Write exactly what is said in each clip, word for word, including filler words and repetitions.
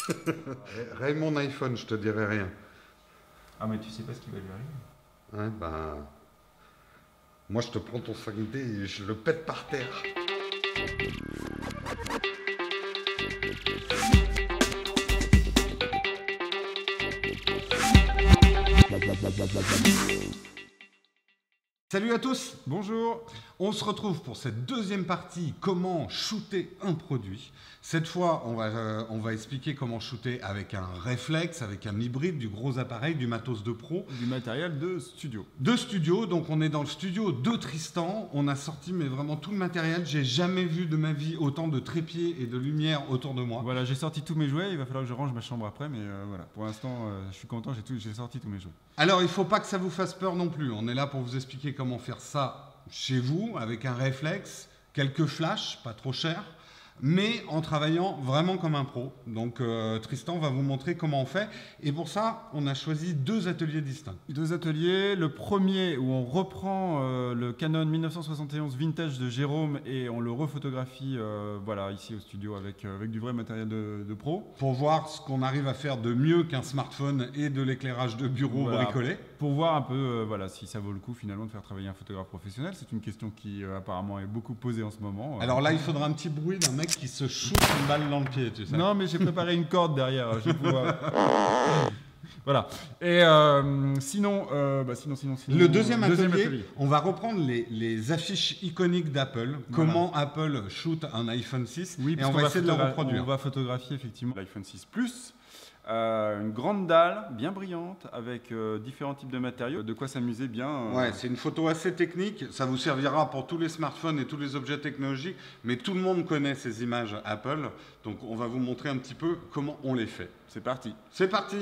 Raye mon iPhone, je te dirai rien. Ah, mais tu sais pas ce qui va lui arriver. Ouais, ben... Moi, je te prends ton cinq D et je le pète par terre. Salut à tous, bonjour. On se retrouve pour cette deuxième partie, comment shooter un produit. Cette fois, on va, euh, on va expliquer comment shooter avec un réflexe, avec un hybride, du gros appareil, du matos de pro. Du matériel de studio. De studio, donc on est dans le studio de Tristan. On a sorti mais vraiment tout le matériel. J'ai jamais vu de ma vie autant de trépieds et de lumière autour de moi. Voilà, j'ai sorti tous mes jouets. Il va falloir que je range ma chambre après, mais euh, voilà. Pour l'instant, euh, je suis content, j'ai, tout, j'ai sorti tous mes jouets. Alors, il ne faut pas que ça vous fasse peur non plus. On est là pour vous expliquer comment faire ça chez vous, avec un réflexe, quelques flashs, pas trop chers, mais en travaillant vraiment comme un pro. Donc euh, Tristan va vous montrer comment on fait. Et pour ça, on a choisi deux ateliers distincts. Deux ateliers. Le premier où on reprend euh, le Canon mille neuf cent soixante et onze Vintage de Jérôme et on le rephotographie euh, voilà, ici au studio avec, euh, avec du vrai matériel de, de pro. Pour voir ce qu'on arrive à faire de mieux qu'un smartphone et de l'éclairage de bureau Voilà. bricolé. Pour voir un peu euh, voilà, si ça vaut le coup finalement de faire travailler un photographe professionnel. C'est une question qui euh, apparemment est beaucoup posée en ce moment. Alors là, il faudra un petit bruit d'un mec qui se shoot une balle dans le pied, tu sais. Non, mais j'ai préparé une corde derrière. Je vais pouvoir... Voilà. Et euh, sinon, euh, bah sinon, sinon, sinon, le deuxième, deuxième atelier, atelier, on va reprendre les, les affiches iconiques d'Apple. Voilà. Comment Apple shoot un iPhone six. Oui, et on va, va essayer de le reproduire. On va photographier effectivement l'iPhone six Plus. Euh, une grande dalle bien brillante avec euh, différents types de matériaux, de quoi s'amuser bien. Euh... Ouais, c'est une photo assez technique, ça vous servira pour tous les smartphones et tous les objets technologiques, mais tout le monde connaît ces images Apple, donc on va vous montrer un petit peu comment on les fait. C'est parti. C'est parti.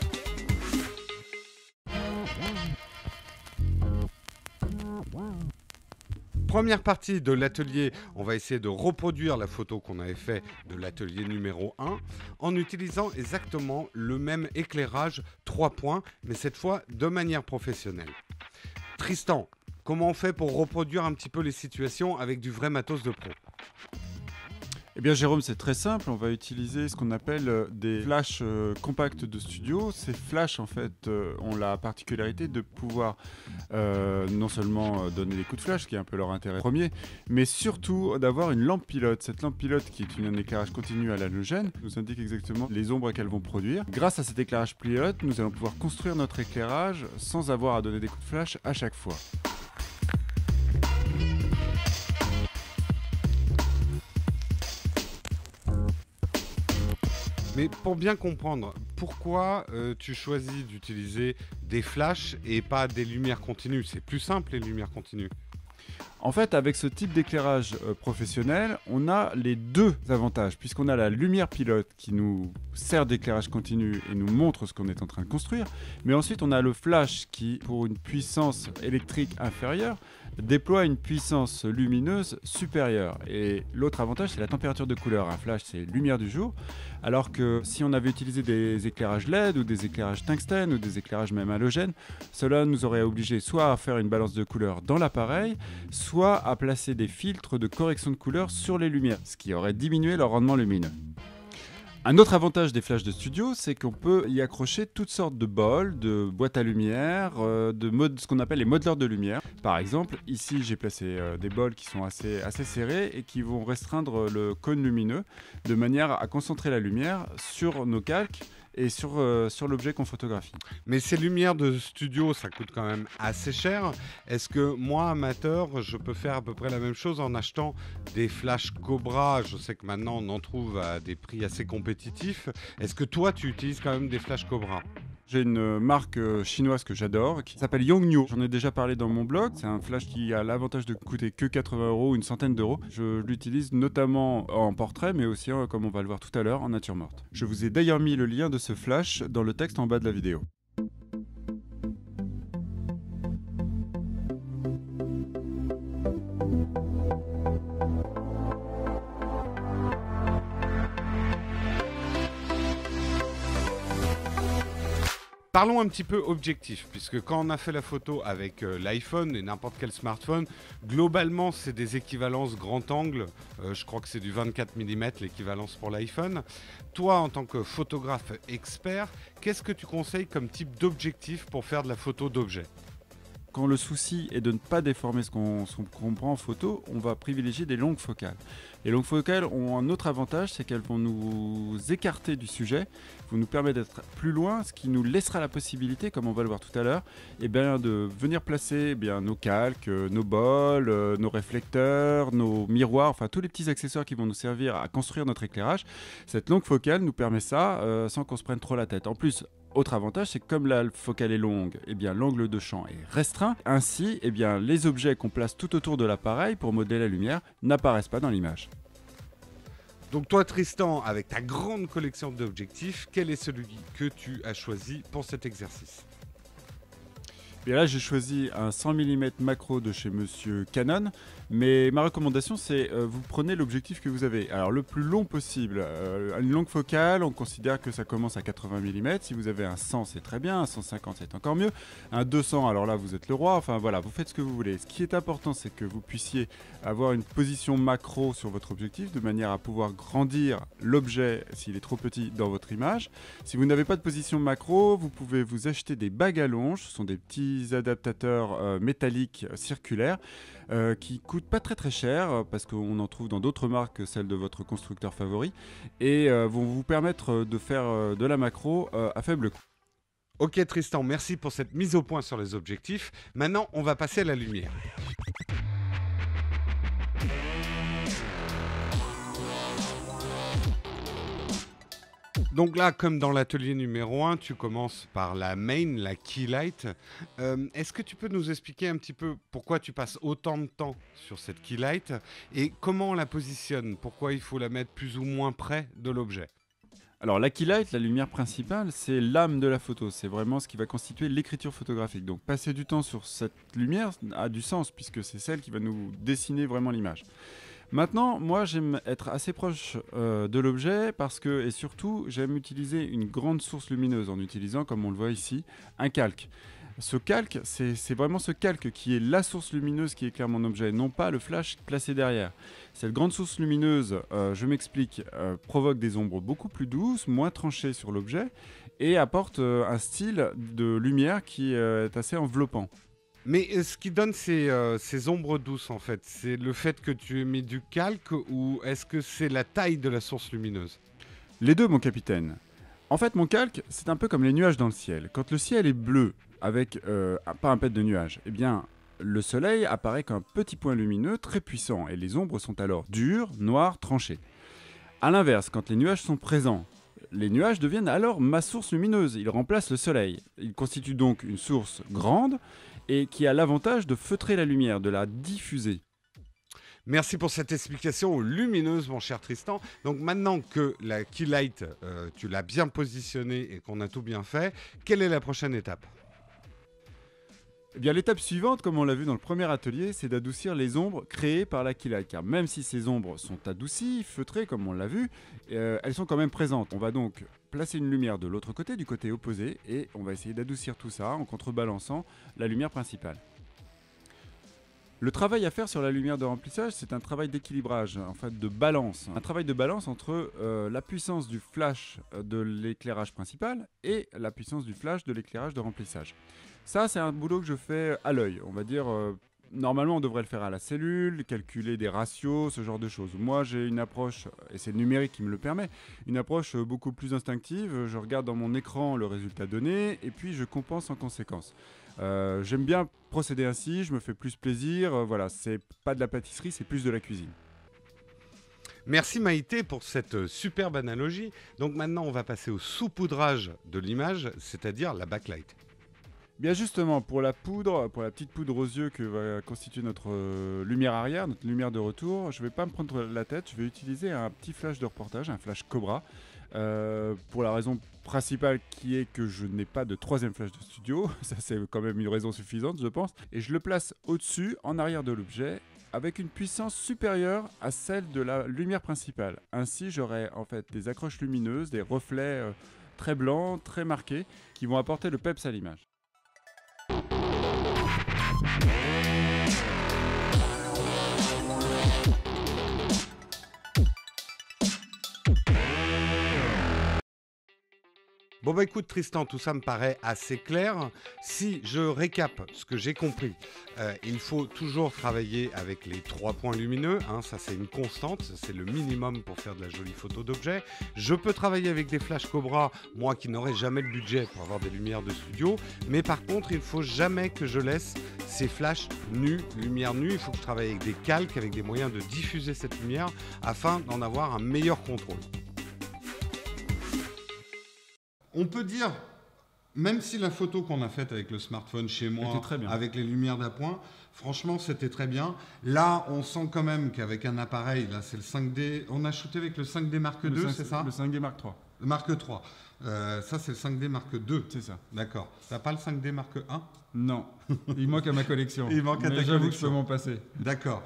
Première partie de l'atelier, on va essayer de reproduire la photo qu'on avait fait de l'atelier numéro un en utilisant exactement le même éclairage trois points, mais cette fois de manière professionnelle. Tristan, comment on fait pour reproduire un petit peu les situations avec du vrai matos de pro ? Eh bien Jérôme, c'est très simple, on va utiliser ce qu'on appelle des flashs euh, compacts de studio. Ces flashs en fait euh, ont la particularité de pouvoir euh, non seulement euh, donner des coups de flash, ce qui est un peu leur intérêt premier, mais surtout d'avoir une lampe pilote. Cette lampe pilote qui est une, un éclairage continu à l'halogène nous indique exactement les ombres qu'elles vont produire. Grâce à cet éclairage pilote, nous allons pouvoir construire notre éclairage sans avoir à donner des coups de flash à chaque fois. Mais pour bien comprendre, pourquoi euh, tu choisis d'utiliser des flashs et pas des lumières continues ? C'est plus simple les lumières continues. En fait, avec ce type d'éclairage euh, professionnel, on a les deux avantages, puisqu'on a la lumière pilote qui nous sert d'éclairage continu et nous montre ce qu'on est en train de construire, mais ensuite on a le flash qui, pour une puissance électrique inférieure, déploie une puissance lumineuse supérieure. Et l'autre avantage, c'est la température de couleur. Un flash, c'est lumière du jour, alors que si on avait utilisé des éclairages L E D ou des éclairages tungstène ou des éclairages même halogènes, cela nous aurait obligé soit à faire une balance de couleur dans l'appareil, soit à placer des filtres de correction de couleur sur les lumières, ce qui aurait diminué leur rendement lumineux. Un autre avantage des flashs de studio, c'est qu'on peut y accrocher toutes sortes de bols, de boîtes à lumière, euh, de mode, ce qu'on appelle les modeleurs de lumière. Par exemple, ici j'ai placé euh, des bols qui sont assez, assez serrés et qui vont restreindre le cône lumineux de manière à concentrer la lumière sur nos calques et sur, euh, sur l'objet qu'on photographie. Mais ces lumières de studio, ça coûte quand même assez cher. Est-ce que moi, amateur, je peux faire à peu près la même chose en achetant des flashs Cobra ? Je sais que maintenant on en trouve à des prix assez compétitifs. Est-ce que toi, tu utilises quand même des flashs Cobra ? J'ai une marque chinoise que j'adore qui s'appelle Yongnuo. J'en ai déjà parlé dans mon blog. C'est un flash qui a l'avantage de coûter que quatre-vingts euros, une centaine d'euros. Je l'utilise notamment en portrait, mais aussi, comme on va le voir tout à l'heure, en nature morte. Je vous ai d'ailleurs mis le lien de ce flash dans le texte en bas de la vidéo. Parlons un petit peu objectif, puisque quand on a fait la photo avec euh, l'iPhone et n'importe quel smartphone, globalement c'est des équivalences grand angle, euh, je crois que c'est du vingt-quatre millimètres l'équivalence pour l'iPhone. Toi en tant que photographe expert, qu'est-ce que tu conseilles comme type d'objectif pour faire de la photo d'objet ? Quand le souci est de ne pas déformer ce qu'on, ce qu'on prend en photo, on va privilégier des longues focales. Les longues focales ont un autre avantage, c'est qu'elles vont nous écarter du sujet, vont nous permettre d'être plus loin, ce qui nous laissera la possibilité, comme on va le voir tout à l'heure, eh bien, de venir placer eh bien, nos calques, nos bols, euh, nos réflecteurs, nos miroirs, enfin tous les petits accessoires qui vont nous servir à construire notre éclairage. Cette longue focale nous permet ça euh, sans qu'on se prenne trop la tête. En plus, autre avantage, c'est que comme la focale est longue, eh bien, l'angle de champ est restreint. Ainsi, eh bien, les objets qu'on place tout autour de l'appareil pour modeler la lumière n'apparaissent pas dans l'image. Donc toi Tristan, avec ta grande collection d'objectifs, quel est celui que tu as choisi pour cet exercice ? Et là, j'ai choisi un cent millimètres macro de chez Monsieur Canon, mais ma recommandation, c'est euh, vous prenez l'objectif que vous avez. Alors, le plus long possible. Euh, une longue focale, on considère que ça commence à quatre-vingts millimètres. Si vous avez un cent, c'est très bien. Un cent cinquante, c'est encore mieux. Un deux cents, alors là, vous êtes le roi. Enfin, voilà, vous faites ce que vous voulez. Ce qui est important, c'est que vous puissiez avoir une position macro sur votre objectif, de manière à pouvoir grandir l'objet, s'il est trop petit, dans votre image. Si vous n'avez pas de position macro, vous pouvez vous acheter des bagues à longe. Ce sont des petits adaptateurs euh, métalliques euh, circulaires euh, qui coûtent pas très très cher euh, parce qu'on en trouve dans d'autres marques que celles de votre constructeur favori et euh, vont vous permettre de faire euh, de la macro euh, à faible coût. Ok Tristan, merci pour cette mise au point sur les objectifs. Maintenant, on va passer à la lumière. Donc là, comme dans l'atelier numéro un, tu commences par la main, la key light. Euh, est-ce que tu peux nous expliquer un petit peu pourquoi tu passes autant de temps sur cette key light et comment on la positionne ? Pourquoi il faut la mettre plus ou moins près de l'objet ? Alors la key light, la lumière principale, c'est l'âme de la photo, c'est vraiment ce qui va constituer l'écriture photographique. Donc passer du temps sur cette lumière a du sens puisque c'est celle qui va nous dessiner vraiment l'image. Maintenant, moi j'aime être assez proche euh, de l'objet parce que, et surtout, j'aime utiliser une grande source lumineuse en utilisant, comme on le voit ici, un calque. Ce calque, c'est, c'est vraiment ce calque qui est la source lumineuse qui éclaire mon objet, non pas le flash placé derrière. Cette grande source lumineuse, euh, je m'explique, euh, provoque des ombres beaucoup plus douces, moins tranchées sur l'objet et apporte euh, un style de lumière qui euh, est assez enveloppant. Mais ce qui donne ces, euh, ces ombres douces, en fait, c'est le fait que tu aies mis du calque ou est-ce que c'est la taille de la source lumineuse ? Les deux, mon capitaine. En fait, mon calque, c'est un peu comme les nuages dans le ciel. Quand le ciel est bleu, avec euh, pas un pet de nuages, eh bien, le soleil apparaît comme un petit point lumineux très puissant et les ombres sont alors dures, noires, tranchées. A l'inverse, quand les nuages sont présents, les nuages deviennent alors ma source lumineuse. Ils remplacent le soleil. Ils constituent donc une source grande et qui a l'avantage de feutrer la lumière, de la diffuser. Merci pour cette explication lumineuse, mon cher Tristan. Donc maintenant que la key light, euh, tu l'as bien positionnée et qu'on a tout bien fait, quelle est la prochaine étape ? Eh bien, l'étape suivante, comme on l'a vu dans le premier atelier, c'est d'adoucir les ombres créées par la key light. Car même si ces ombres sont adoucies, feutrées, comme on l'a vu, euh, elles sont quand même présentes. On va donc placer une lumière de l'autre côté, du côté opposé, et on va essayer d'adoucir tout ça en contrebalançant la lumière principale. Le travail à faire sur la lumière de remplissage, c'est un travail d'équilibrage, en fait de balance. Un travail de balance entre euh, la puissance du flash de l'éclairage principal et la puissance du flash de l'éclairage de remplissage. Ça, c'est un boulot que je fais à l'œil. On va dire, euh, normalement, on devrait le faire à la cellule, calculer des ratios, ce genre de choses. Moi, j'ai une approche, et c'est le numérique qui me le permet, une approche beaucoup plus instinctive. Je regarde dans mon écran le résultat donné, et puis je compense en conséquence. Euh, j'aime bien procéder ainsi, je me fais plus plaisir. Euh, voilà, c'est pas de la pâtisserie, c'est plus de la cuisine. Merci Maïté pour cette superbe analogie. Donc maintenant, on va passer au saupoudrage de l'image, c'est-à-dire la backlight. Bien justement, pour la poudre, pour la petite poudre aux yeux que va constituer notre euh, lumière arrière, notre lumière de retour, je ne vais pas me prendre la tête, je vais utiliser un petit flash de reportage, un flash Cobra, euh, pour la raison principale qui est que je n'ai pas de troisième flash de studio, ça c'est quand même une raison suffisante je pense, et je le place au-dessus, en arrière de l'objet, avec une puissance supérieure à celle de la lumière principale. Ainsi j'aurai en fait des accroches lumineuses, des reflets euh, très blancs, très marqués, qui vont apporter le peps à l'image. Bon bah écoute Tristan, tout ça me paraît assez clair. Si je récap ce que j'ai compris, euh, il faut toujours travailler avec les trois points lumineux, hein, ça c'est une constante, c'est le minimum pour faire de la jolie photo d'objet. Je peux travailler avec des flash Cobra, moi qui n'aurai jamais le budget pour avoir des lumières de studio, mais par contre il ne faut jamais que je laisse ces flashs nus, lumière nue, il faut que je travaille avec des calques, avec des moyens de diffuser cette lumière afin d'en avoir un meilleur contrôle. On peut dire, même si la photo qu'on a faite avec le smartphone chez moi, avec les lumières d'appoint, franchement c'était très bien. Là on sent quand même qu'avec un appareil, là c'est le cinq D, on a shooté avec le cinq D Mark deux, c'est ça? Le cinq D Mark trois. Le Mark trois. Euh, ça c'est le cinq D Mark deux. C'est ça. D'accord. T'as pas le cinq D Mark un? Non. Il manque à ma collection. Il manque à ta collection. J'avoue que je peux m'en passer. D'accord.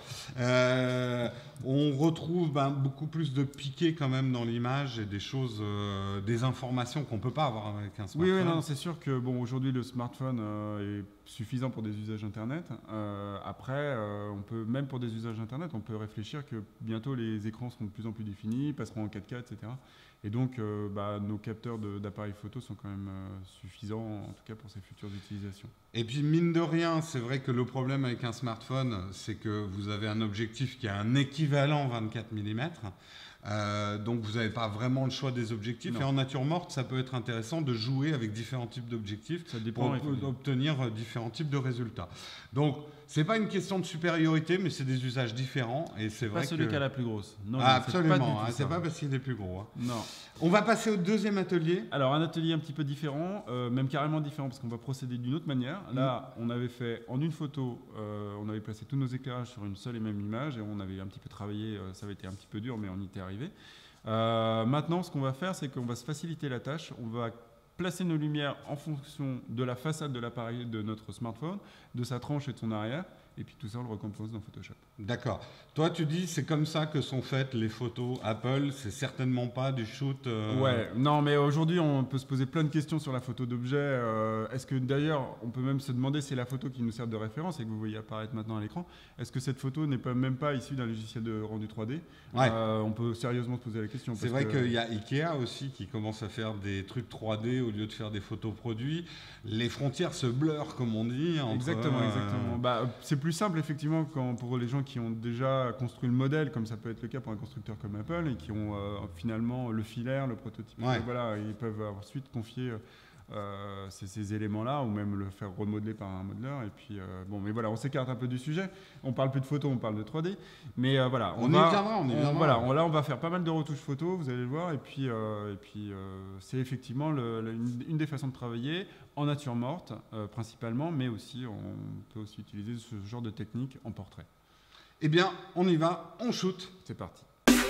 Euh, on retrouve ben, beaucoup plus de piqué quand même dans l'image et des choses, euh, des informations qu'on peut pas avoir avec un smartphone. Oui, oui, non, c'est sûr que bon, aujourd'hui le smartphone euh, est suffisant pour des usages internet. Euh, après, euh, on peut même pour des usages internet, on peut réfléchir que bientôt les écrans seront de plus en plus définis, passeront en quatre K, et cetera. Et donc, euh, bah, nos capteurs d'appareils photo sont quand même euh, suffisants, en tout cas pour ces futures utilisations. Et puis, mine de rien, c'est vrai que le problème avec un smartphone, c'est que vous avez un objectif qui a un équivalent vingt-quatre millimètres. Euh, donc, vous n'avez pas vraiment le choix des objectifs. Non. Et en nature morte, ça peut être intéressant de jouer avec différents types d'objectifs pour obtenir différents types de résultats. Donc, c'est pas une question de supériorité, mais c'est des usages différents. Et c'est vrai pas celui que... qui a la plus grosse. Non, ah, absolument. C'est pas, hein, pas parce qu'il est plus gros. Hein. Non. On va passer au deuxième atelier. Alors, un atelier un petit peu différent, euh, même carrément différent, parce qu'on va procéder d'une autre manière. Là, on avait fait en une photo, euh, on avait placé tous nos éclairages sur une seule et même image, et on avait un petit peu travaillé. Euh, ça avait été un petit peu dur, mais on y était arrivé. Euh, maintenant, ce qu'on va faire, c'est qu'on va se faciliter la tâche. On va placer nos lumières en fonction de la façade de l'appareil de notre smartphone, de sa tranche et de son arrière. Et puis tout ça, on le recompose dans Photoshop. D'accord. Toi, tu dis c'est comme ça que sont faites les photos Apple. C'est certainement pas du shoot. Euh... Ouais. Non, mais aujourd'hui, on peut se poser plein de questions sur la photo d'objet. Euh, est-ce que d'ailleurs, on peut même se demander si c'est la photo qui nous sert de référence et que vous voyez apparaître maintenant à l'écran. Est-ce que cette photo n'est pas même pas issue d'un logiciel de rendu trois D? Ouais. euh, On peut sérieusement se poser la question. C'est vrai que... qu'il y a Ikea aussi qui commence à faire des trucs trois D au lieu de faire des photos produits. Les frontières se blurrent, comme on dit. Entre, exactement, euh... exactement. Bah, c'est plus simple effectivement quand, pour les gens qui ont déjà construit le modèle, comme ça peut être le cas pour un constructeur comme Apple, et qui ont euh, finalement le filaire, le prototype. Ouais. Voilà, ils peuvent ensuite confier euh, ces, ces éléments-là, ou même le faire remodeler par un modeleur. Et puis euh, bon, mais voilà, on s'écarte un peu du sujet. On parle plus de photo, on parle de trois D. Mais euh, voilà, on, on y va, viendra, on y viendra. On, voilà, on, là on va faire pas mal de retouches photo, vous allez le voir. Et puis, euh, et puis euh, c'est effectivement le, le, une, une des façons de travailler en nature morte euh, principalement, mais aussi on peut aussi utiliser ce genre de technique en portrait. Eh bien, on y va, on shoot. C'est parti.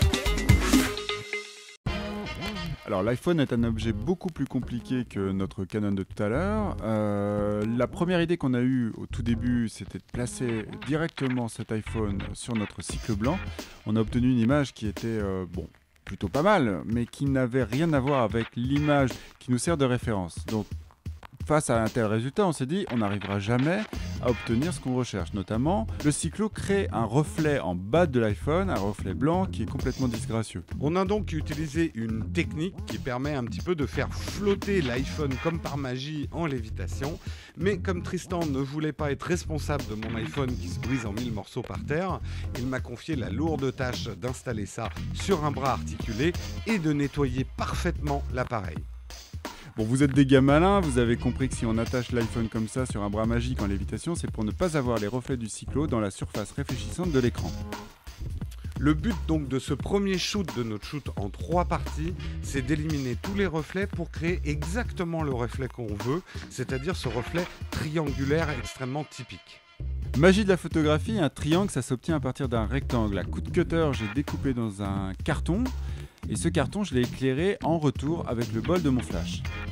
Alors l'iPhone est un objet beaucoup plus compliqué que notre Canon de tout à l'heure. Euh, la première idée qu'on a eue au tout début, c'était de placer directement cet iPhone sur notre cycle blanc. On a obtenu une image qui était, euh, bon, plutôt pas mal, mais qui n'avait rien à voir avec l'image qui nous sert de référence. Donc face à un tel résultat, on s'est dit on n'arrivera jamais à obtenir ce qu'on recherche. Notamment, le cyclo crée un reflet en bas de l'iPhone, un reflet blanc qui est complètement disgracieux. On a donc utilisé une technique qui permet un petit peu de faire flotter l'iPhone comme par magie en lévitation. Mais comme Tristan ne voulait pas être responsable de mon iPhone qui se brise en mille morceaux par terre, il m'a confié la lourde tâche d'installer ça sur un bras articulé et de nettoyer parfaitement l'appareil. Bon, vous êtes des gars malins, vous avez compris que si on attache l'iPhone comme ça sur un bras magique en lévitation, c'est pour ne pas avoir les reflets du cyclo dans la surface réfléchissante de l'écran. Le but donc de ce premier shoot de notre shoot en trois parties, c'est d'éliminer tous les reflets pour créer exactement le reflet qu'on veut, c'est-à-dire ce reflet triangulaire extrêmement typique. Magie de la photographie, un triangle ça s'obtient à partir d'un rectangle. À coup de cutter, j'ai découpé dans un carton et ce carton je l'ai éclairé en retour avec le bol de mon flash.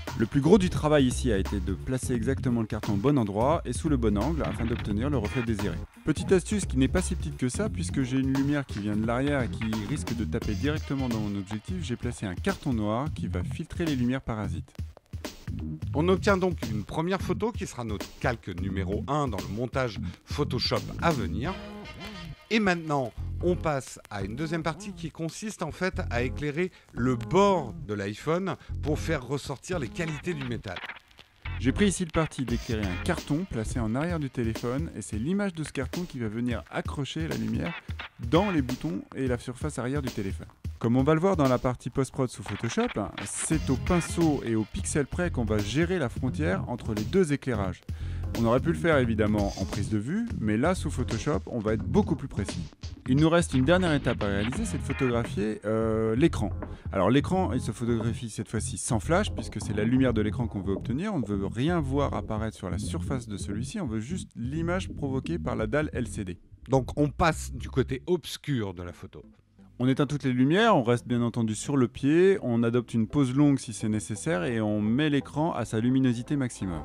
Le plus gros du travail ici a été de placer exactement le carton au bon endroit et sous le bon angle afin d'obtenir le reflet désiré. Petite astuce qui n'est pas si petite que ça, puisque j'ai une lumière qui vient de l'arrière et qui risque de taper directement dans mon objectif, j'ai placé un carton noir qui va filtrer les lumières parasites. On obtient donc une première photo qui sera notre calque numéro un dans le montage Photoshop à venir. Et maintenant, on passe à une deuxième partie qui consiste en fait à éclairer le bord de l'iPhone pour faire ressortir les qualités du métal. J'ai pris ici le parti d'éclairer un carton placé en arrière du téléphone et c'est l'image de ce carton qui va venir accrocher la lumière dans les boutons et la surface arrière du téléphone. Comme on va le voir dans la partie post-prod sous Photoshop, c'est au pinceau et au pixel près qu'on va gérer la frontière entre les deux éclairages. On aurait pu le faire évidemment en prise de vue, mais là sous Photoshop, on va être beaucoup plus précis. Il nous reste une dernière étape à réaliser, c'est de photographier euh, l'écran. Alors l'écran, il se photographie cette fois-ci sans flash, puisque c'est la lumière de l'écran qu'on veut obtenir. On ne veut rien voir apparaître sur la surface de celui-ci, on veut juste l'image provoquée par la dalle L C D. Donc on passe du côté obscur de la photo. On éteint toutes les lumières, on reste bien entendu sur le pied, on adopte une pause longue si c'est nécessaire et on met l'écran à sa luminosité maximum.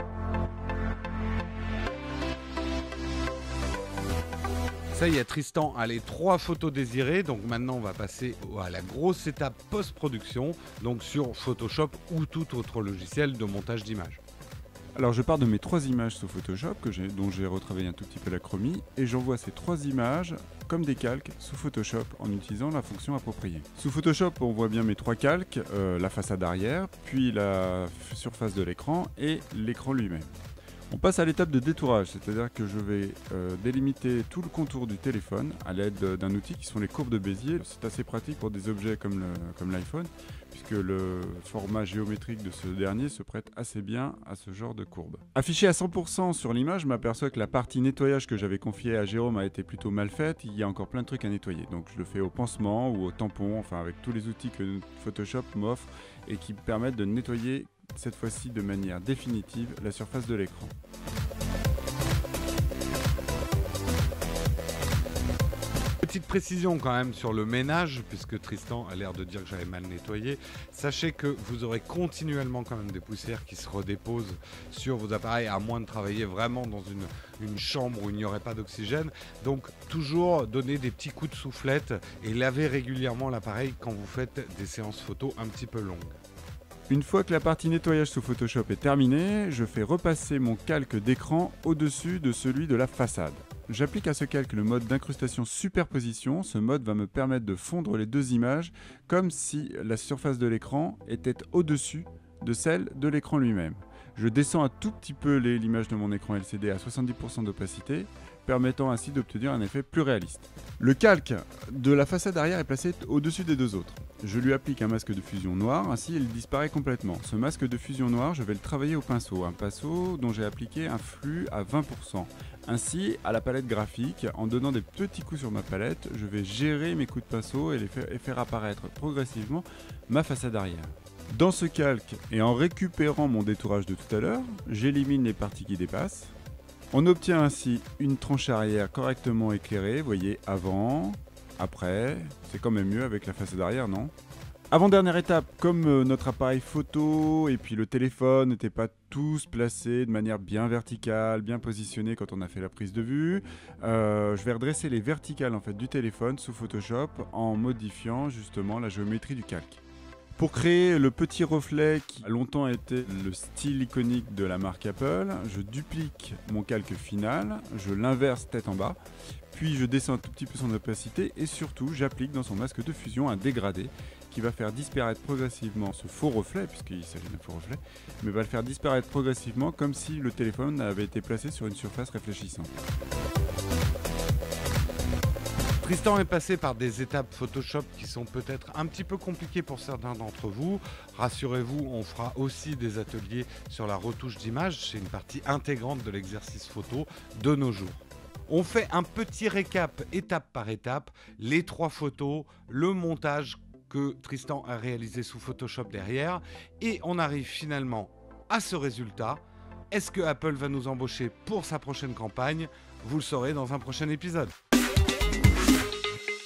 Ça y est, Tristan a les trois photos désirées, donc maintenant on va passer à la grosse étape post-production, donc sur Photoshop ou tout autre logiciel de montage d'images. Alors je pars de mes trois images sous Photoshop, que j'ai, dont j'ai retravaillé un tout petit peu la chromie, et j'envoie ces trois images comme des calques sous Photoshop en utilisant la fonction appropriée. Sous Photoshop, on voit bien mes trois calques, euh, la façade arrière, puis la surface de l'écran et l'écran lui-même. On passe à l'étape de détourage, c'est-à-dire que je vais euh, délimiter tout le contour du téléphone à l'aide d'un outil qui sont les courbes de Bézier. C'est assez pratique pour des objets comme, le, comme l'iPhone, puisque le format géométrique de ce dernier se prête assez bien à ce genre de courbe. Affiché à cent pour cent sur l'image, je m'aperçois que la partie nettoyage que j'avais confiée à Jérôme a été plutôt mal faite. Il y a encore plein de trucs à nettoyer, donc je le fais au pansement ou au tampon, enfin avec tous les outils que Photoshop m'offre et qui permettent de nettoyer cette fois-ci de manière définitive la surface de l'écran. Petite précision quand même sur le ménage, puisque Tristan a l'air de dire que j'avais mal nettoyé. Sachez que vous aurez continuellement quand même des poussières qui se redéposent sur vos appareils, à moins de travailler vraiment dans une, une chambre où il n'y aurait pas d'oxygène. Donc toujours donner des petits coups de soufflette et laver régulièrement l'appareil quand vous faites des séances photo un petit peu longues. Une fois que la partie nettoyage sous Photoshop est terminée, je fais repasser mon calque d'écran au-dessus de celui de la façade. J'applique à ce calque le mode d'incrustation superposition. Ce mode va me permettre de fondre les deux images comme si la surface de l'écran était au-dessus de celle de l'écran lui-même. Je descends un tout petit peu les, l'image de mon écran L C D à soixante-dix pour cent d'opacité, permettant ainsi d'obtenir un effet plus réaliste. Le calque de la façade arrière est placé au-dessus des deux autres. Je lui applique un masque de fusion noir, ainsi il disparaît complètement. Ce masque de fusion noir, je vais le travailler au pinceau, un pinceau dont j'ai appliqué un flux à vingt pour cent. Ainsi, à la palette graphique, en donnant des petits coups sur ma palette, je vais gérer mes coups de pinceau et, les faire, et faire apparaître progressivement ma façade arrière. Dans ce calque, et en récupérant mon détourage de tout à l'heure, j'élimine les parties qui dépassent. On obtient ainsi une tranche arrière correctement éclairée, vous voyez, avant, après, c'est quand même mieux avec la façade arrière, non ? Avant-dernière étape, comme euh, notre appareil photo et puis le téléphone n'étaient pas tous placés de manière bien verticale, bien positionnés quand on a fait la prise de vue, euh, je vais redresser les verticales en fait, du téléphone sous Photoshop en modifiant justement la géométrie du calque. Pour créer le petit reflet qui a longtemps été le style iconique de la marque Apple, je duplique mon calque final, je l'inverse tête en bas, puis je descends un tout petit peu son opacité et surtout j'applique dans son masque de fusion un dégradé qui va faire disparaître progressivement ce faux reflet, puisqu'il s'agit d'un faux reflet, mais va le faire disparaître progressivement comme si le téléphone avait été placé sur une surface réfléchissante. Tristan est passé par des étapes Photoshop qui sont peut-être un petit peu compliquées pour certains d'entre vous. Rassurez-vous, on fera aussi des ateliers sur la retouche d'image. C'est une partie intégrante de l'exercice photo de nos jours. On fait un petit récap étape par étape, les trois photos, le montage que Tristan a réalisé sous Photoshop derrière, et on arrive finalement à ce résultat. Est-ce que Apple va nous embaucher pour sa prochaine campagne ? Vous le saurez dans un prochain épisode.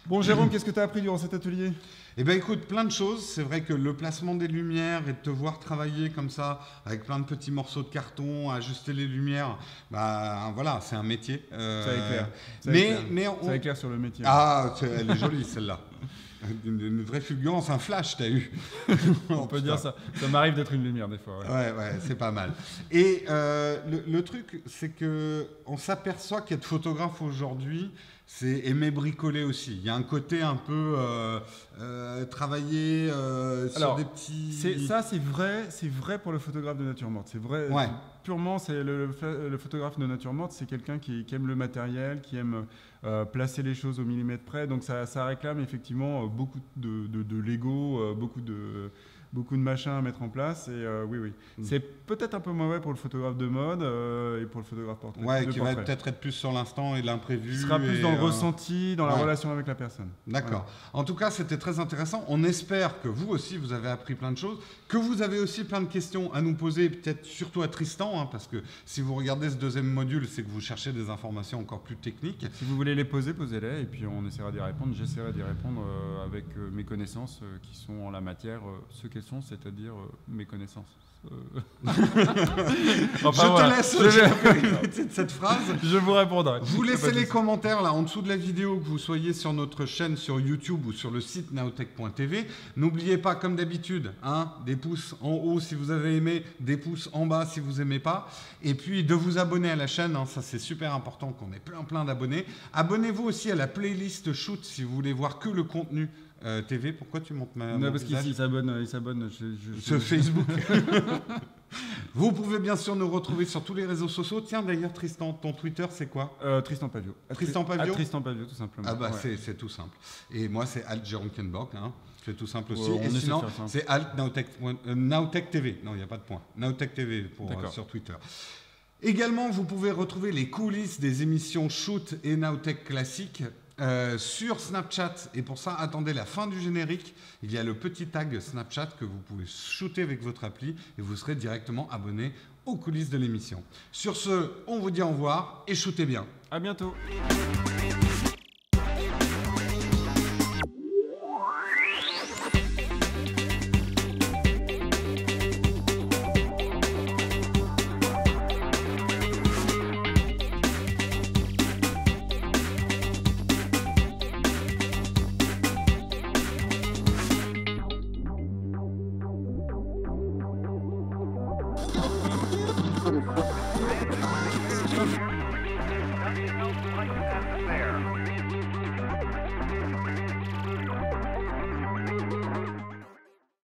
Bon, Jérôme, qu'est-ce que tu as appris durant cet atelier? Eh bien, écoute, plein de choses. C'est vrai que le placement des lumières et de te voir travailler comme ça, avec plein de petits morceaux de carton, ajuster les lumières, bah voilà, c'est un métier. Euh, Ça éclaire. Ça mais, éclaire. mais on... Ça éclaire sur le métier. Ah, elle est jolie celle-là. Une, une vraie fulgurance, un flash, t'as eu. On peut dire ça. Ça m'arrive d'être une lumière des fois. Ouais, ouais, ouais c'est pas mal. Et euh, le, le truc, c'est que on s'aperçoit qu'être photographe aujourd'hui, c'est aimer bricoler aussi. Il y a un côté un peu euh, euh, travailler euh, sur Alors, des petits. C'est, ça, c'est vrai, c'est vrai pour le photographe de nature morte. C'est vrai. Ouais. Purement, c'est le, le, le photographe de nature morte, c'est quelqu'un qui, qui aime le matériel, qui aime euh, placer les choses au millimètre près. Donc ça, ça réclame effectivement beaucoup de, de, de Lego, euh, beaucoup de beaucoup de machins à mettre en place. Et euh, oui, oui. Mm. C'est peut-être un peu mauvais pour le photographe de mode euh, et pour le photographe portrait. Ouais, qui portrait. va peut-être être plus sur l'instant et l'imprévu. Il sera plus et, dans le euh... ressenti, dans la ouais. relation avec la personne. D'accord. Ouais. En tout cas, c'était très intéressant. On espère que vous aussi, vous avez appris plein de choses, que vous avez aussi plein de questions à nous poser, peut-être surtout à Tristan, hein, parce que si vous regardez ce deuxième module, c'est que vous cherchez des informations encore plus techniques. Si vous voulez les poser, posez-les, et puis on essaiera d'y répondre. J'essaierai d'y répondre euh, avec euh, mes connaissances euh, qui sont en la matière, euh, ce qu'elles sont, c'est-à-dire euh, mes connaissances. Euh... enfin, je voilà. te laisse je... de cette phrase. Je vous répondrai. Vous laissez les commentaires là en dessous de la vidéo, que vous soyez sur notre chaîne sur YouTube ou sur le site nowtech point t v. N'oubliez pas, comme d'habitude, hein, des pouces en haut si vous avez aimé, des pouces en bas si vous aimez pas, et puis de vous abonner à la chaîne. Hein, ça c'est super important qu'on ait plein plein d'abonnés. Abonnez-vous aussi à la playlist Shoot si vous voulez voir que le contenu. Euh, T V, pourquoi tu montes ma... Non, parce qu'ici, il s'abonne, il s'abonne je, je, sur je... Facebook. Vous pouvez bien sûr nous retrouver sur tous les réseaux sociaux. Tiens, d'ailleurs, Tristan, ton Twitter, c'est quoi? euh, Tristan Pavio. Tristan Pavio. Tristan Pavio, tout simplement. Ah bah, ouais. c'est tout simple. Et moi, c'est Alt Jérôme Kenborg, hein. C'est tout simple aussi. Ouais, et sinon, c'est Alt Nowtech, euh, Nowtech T V. Non, il n'y a pas de point. Nowtech T V pour, euh, sur Twitter. Également, vous pouvez retrouver les coulisses des émissions Shoot et Nowtech classiques Euh, sur Snapchat, et pour ça attendez la fin du générique, il y a le petit tag Snapchat que vous pouvez shooter avec votre appli et vous serez directement abonné aux coulisses de l'émission. Sur ce, on vous dit au revoir et shootez bien. À bientôt.